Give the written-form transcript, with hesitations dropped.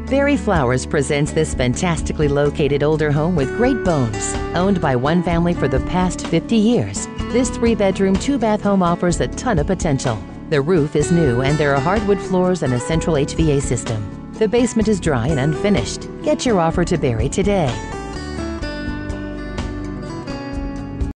Berry Flowers presents this fantastically located older home with great bones. Owned by one family for the past 50 years, this 3-bedroom, 2-bath home offers a ton of potential. The roof is new and there are hardwood floors and a central HVAC system. The basement is dry and unfinished. Get your offer to Berry today.